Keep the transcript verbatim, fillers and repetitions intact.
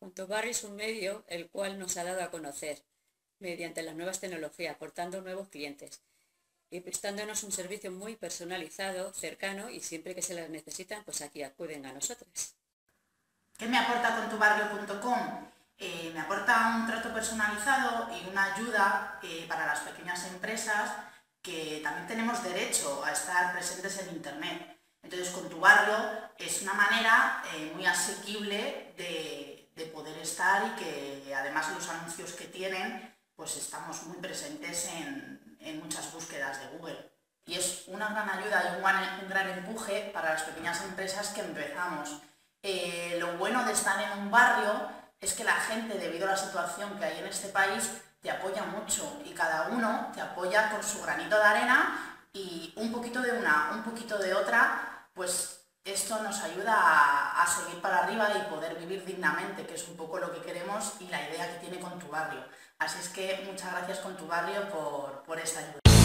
Con tu barrio es un medio el cual nos ha dado a conocer mediante las nuevas tecnologías, aportando nuevos clientes y prestándonos un servicio muy personalizado, cercano, y siempre que se las necesitan, pues aquí acuden a nosotros. ¿Qué me aporta contubarrio punto com? Eh, me aporta un trato personalizado y una ayuda eh, para las pequeñas empresas que también tenemos derecho a estar presentes en Internet. Entonces, con tu barrio es una manera eh, muy asequible de, de poder estar y que además los anuncios que tienen, pues estamos muy presentes en, en muchas búsquedas de Google. Y es una gran ayuda y un gran, un gran empuje para las pequeñas empresas que empezamos. Eh, lo bueno de estar en un barrio es que la gente, debido a la situación que hay en este país, te apoya mucho y cada uno te apoya con su granito de arena y un poquito de una, un poquito de otra, pues esto nos ayuda a, a seguir para arriba y poder vivir dignamente, que es un poco lo que queremos y la idea que tiene Con tu barrio. Así es que muchas gracias Con tu barrio por, por esta ayuda.